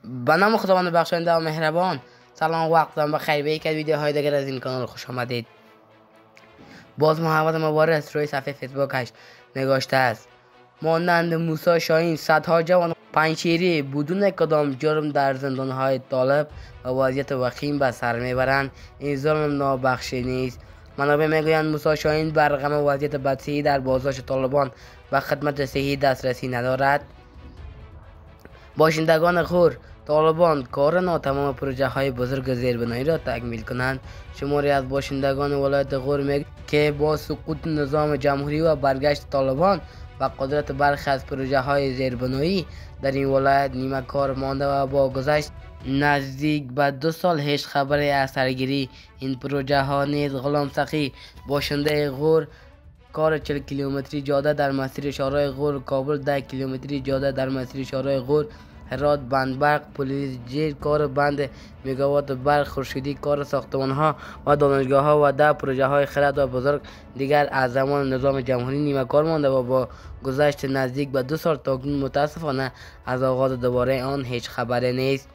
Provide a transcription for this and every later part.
به نام خداوند بخشنده و مهربان. سلام وقتم بخیر. به یک از ویدیوهای دیگر از این کانال خوش آمدید. باز محمد مبارز روی صفحه فیسبوکش نگاشته است: مانند موسی شاهین صدها جوان پنجشیری بدون کدام جرم در زندانهای طالب و وضعیت وخیم به سر میبرند. این ظلم نابخشودنی است. منابع میگویند موسی شاهین بر رغم وضعیت بدصحی در بازداشت طالبان و خدمت صحی دسترسی ندارد. باشندگان غور طالبان کار تمام پروژه های بزرگ زیربنایی را تکمیل کنند. شماری از باشندگان ولایت غور میگویند که با سقوط نظام جمهوری و برگشت طالبان و قدرت برخی از پروژه های زیربنایی در این ولایت نیمه کار مانده و با گذشت نزدیک به 2 سال هیچ خبری از سرگیری این پروژه ها نیز. غلام سقی باشنده غور کار 40 کیلومتری جاده در مسیر شهرهای غور، کابل 10 کیلومتری جاده در مسیر شهرهای غور، هرات بندبرق، پلیسجیر کار بند میگاوات برق، خورشیدی کار ساختمان ها و دانشگاه ها و 10 پروژه های خرد و بزرگ دیگر از زمان نظام جمهوری نیمه کار مانده و با گذشت نزدیک به 2 سال تاکنون متاسفانه از آغاز دوباره آن هیچ خبری نیست.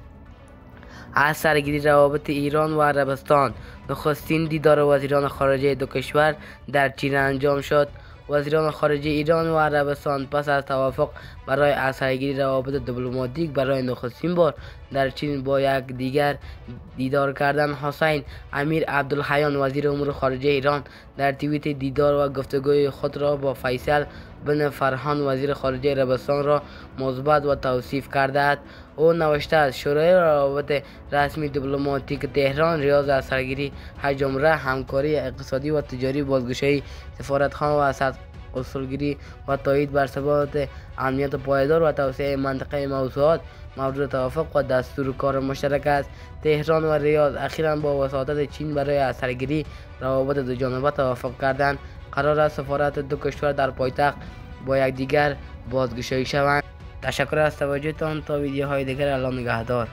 از سرگیری روابط ایران و عربستان. نخستین دیدار وزیران خارجه دو کشور در چین انجام شد. وزیران خارجه ایران و عربستان پس از توافق برای از سرگیری روابط دیپلماتیک برای نخستین بار در چین با یکدیگر دیدار کردند. حسین امیر عبدالحیان وزیر امور خارجه ایران در توییت دیدار و گفتگوی خود را با فیصل بن فرهان وزیر خارجه عربستان را مثبت و توصیف کرده است. او نوشته است: شورای روابط رسمی دیپلماتیک تهران ریاض از سرگیری از جمله همکاری اقتصادی و تجاری، بازگشایی سفارتخانه و اصولگیری و تایید بر ثبات امنیت پایدار و توسعه منطقه موضوعات مورد توافق و دستور کار مشترک است. تهران و ریاض اخیراً با وساطت چین برای از سرگیری روابط دوجانبه توافق کردند. قرار است سفارت دو کشور در پایتخت با یکدیگر بازگشایی شوند. تشکر از توجهتان. تا ویدیوهای دیگر، الله نگهدار.